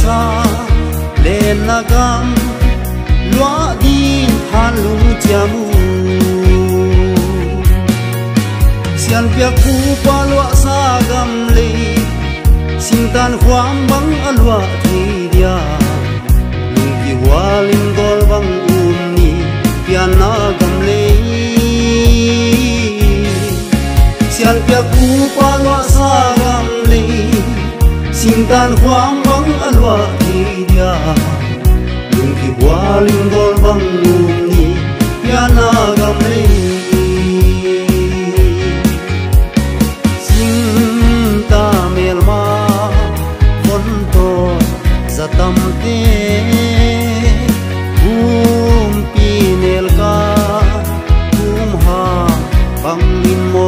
sa lên nagam loa din halung jamu sian piak pu pa loa sa gam le sintan huam bang alwa thi dia lung ki walin gol bang umni piana gam le sian piak pu pa loa sa gam le sintan huam bang alwa thi dia lung ki walin gol bang umni piana gam le zatam te pinel ka ha bangin mo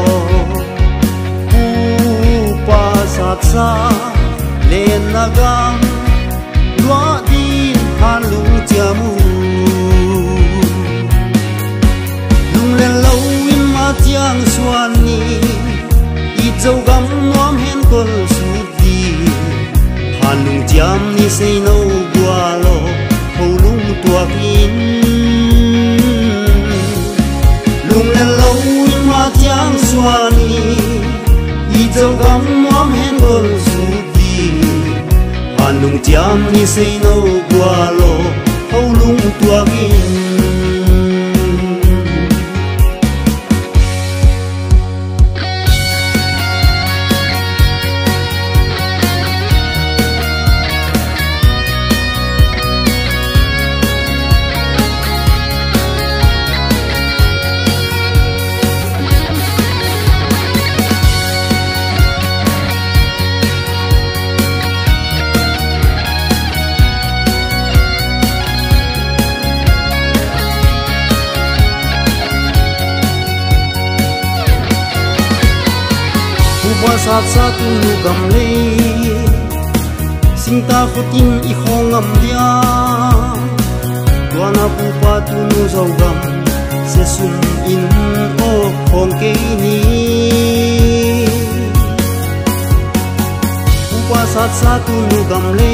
pasat sa len nagang lua din halung jamu lung len lâu in ma tiang suan ni i châu gam nuam hen kol su halung jam ni say no gualo holung tuak in lung len lâu ma tiang suani i châu gam nuam hen gol su di halung jam ni say no gualo holung tuak in sát sát tu nu gam le sing ta khutin i khongam dia tuana pu pa tu nu zau gam se sum in o khong ke ni pu pa sát sát tu nu gam le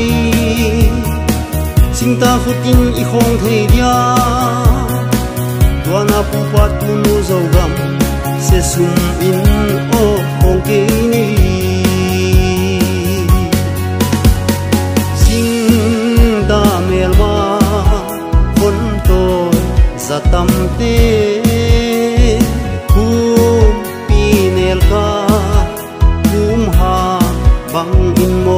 sing ta khutin i khong the dia tuana pu pa tu nu zau gam se sum in o khong ke ni sing da mel ma khon to zatam te pinel ka ha bang in mo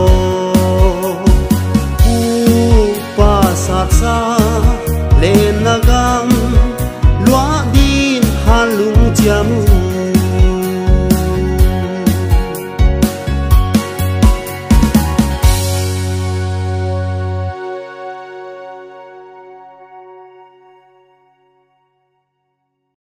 pa sat sa len nagam lua din halung jamu